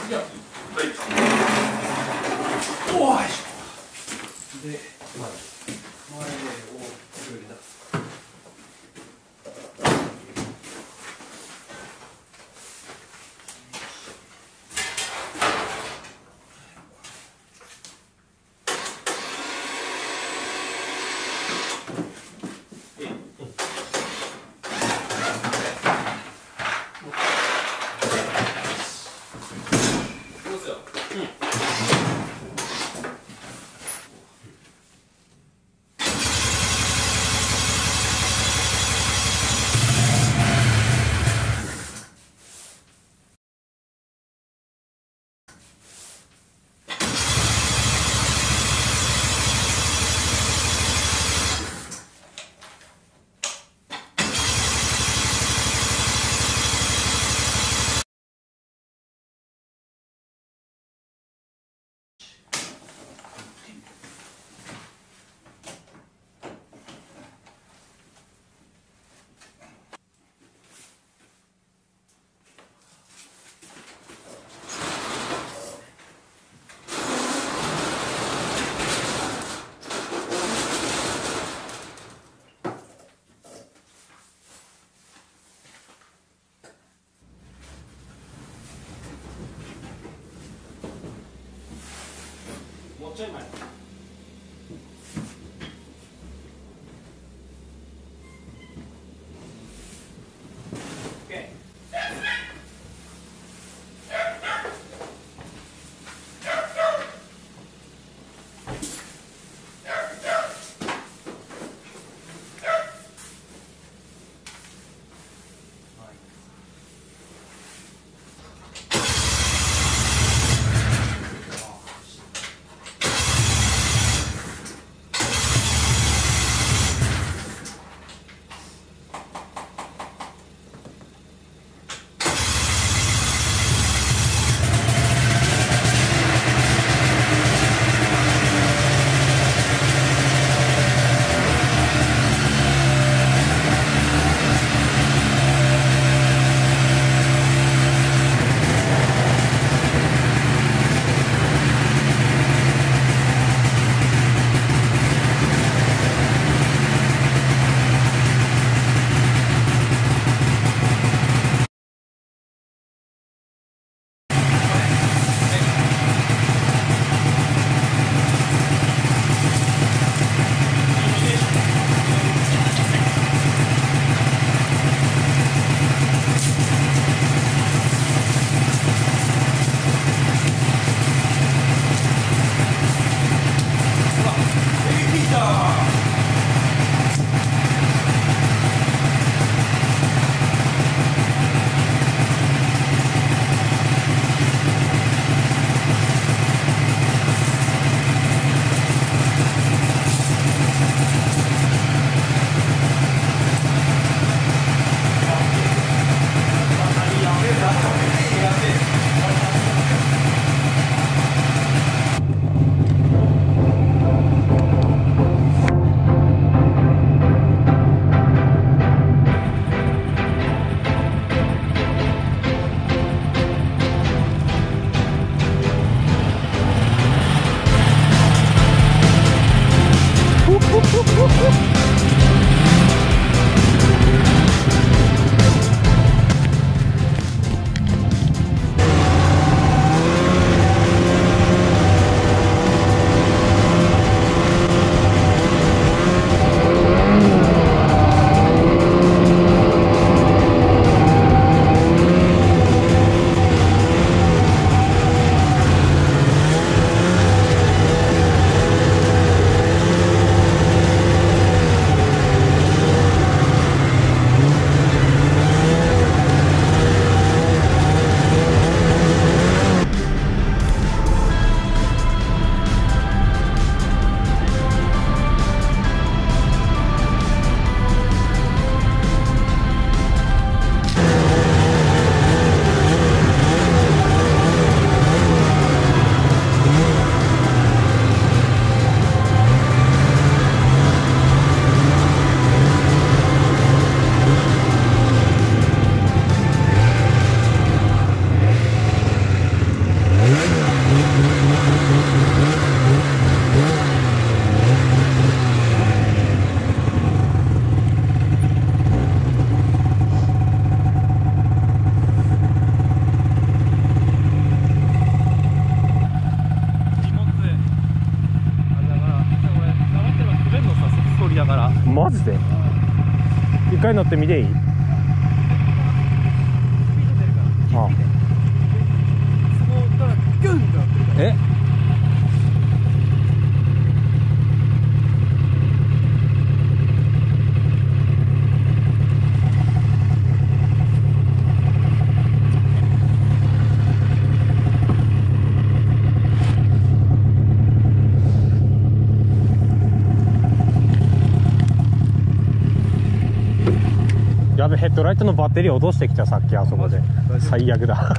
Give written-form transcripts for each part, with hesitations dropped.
や、はい。おーいしょ。で、前をくるり出す。もうちょい前。 回乗ってみていい？あ、え？やべ、ヘッドライトのバッテリー落としてきた、さっきあそこで。最悪だ。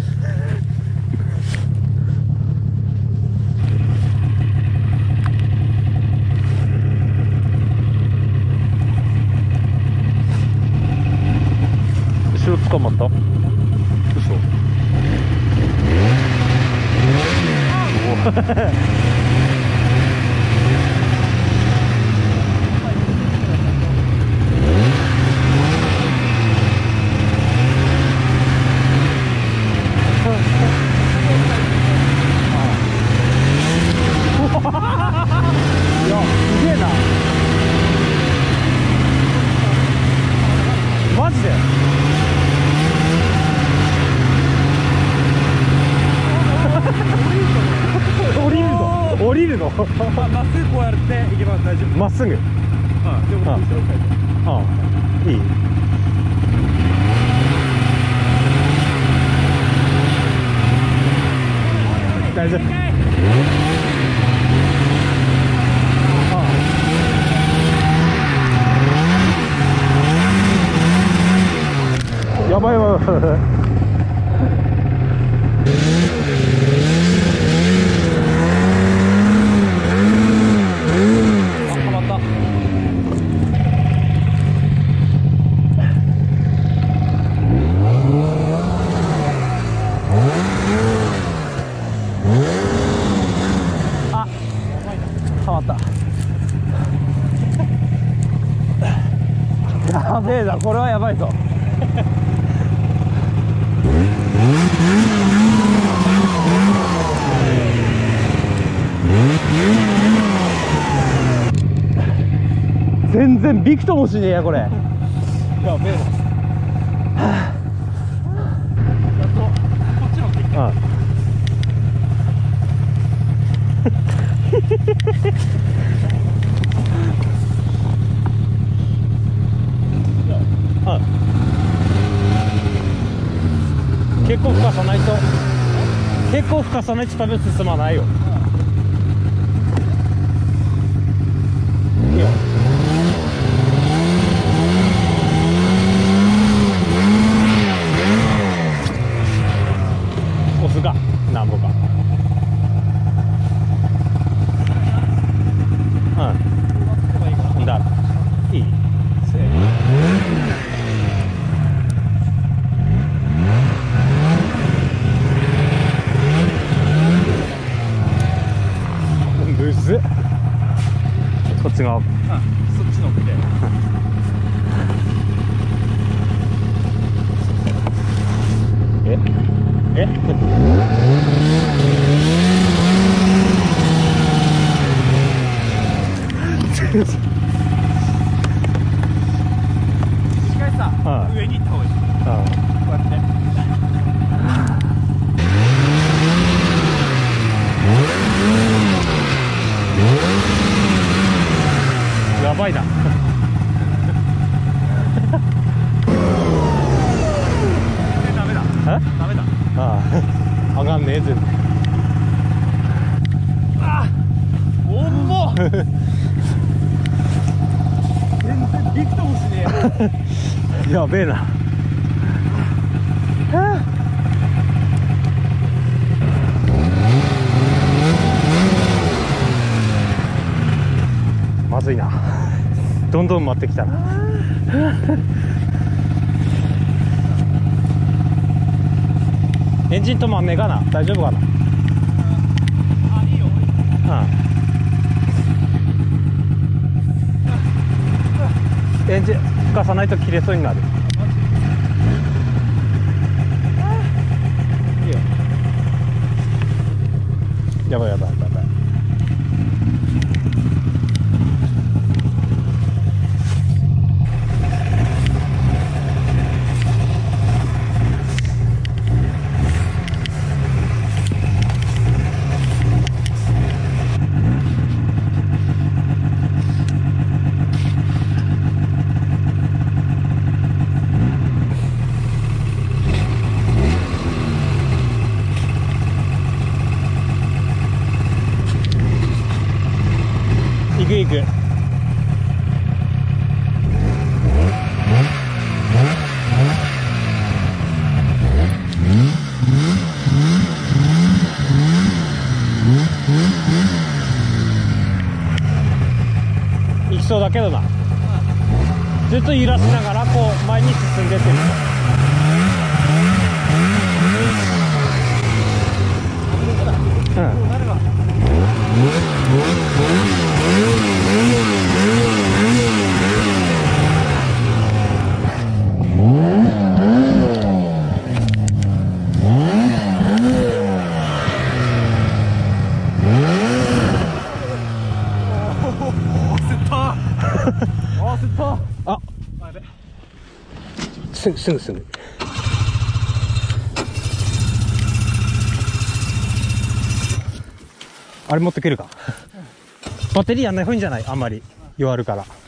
後ろ捕まった？嘘。降りるの？まっすぐこうやって行けば大丈夫。まっすぐ。でも後ろ帰って。いい。大丈夫。やばいわ。やべえな、これはやばいぞ。全然びくともしねえや、これ。やべえな。こっちの結果。結構深さないと、結構深さないと多分進まないよ。いいよ。押すかなんぼか。うんだ、いい。むずっ。こっち側。そっちの奥で。え？近いさ、上に行った方がいい。こうやって。やばいな。ダメだ。ダメだ。上がんねえ、全然。重っ。全然びくともしねえ。やべえな。まずいな。どんどん待ってきたな。エンジン止まんねえかな。大丈夫かな。いいよ。エンジン吹かさないと切れそうになる。いいよ。やばいやばいやばいやばい。 けどな。ずっと揺らしながらこう前に進んでってる。うん。あ、すぐあれ持ってくるか。バッテリーやんない方がいいんじゃない？あんまり弱るから。